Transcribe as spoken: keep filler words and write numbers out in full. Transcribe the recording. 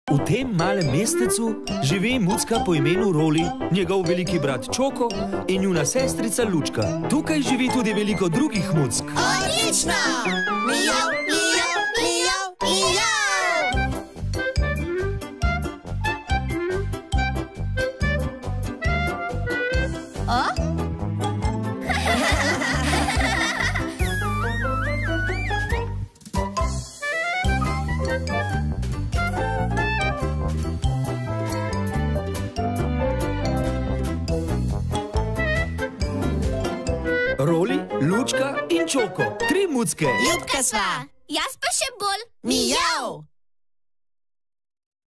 V tem malem mestecu živi mucka po imenu Roli, njegov veliki brat Čoko in njuna sestrica Lučka. Tukaj živi tudi veliko drugih muck. Odlično! Mijav, mijav, mijav, mijav! O? Roli, Lučka in Čoko. Tri mucke. Ljubka sva! Jaz pa še bolj. Mijav!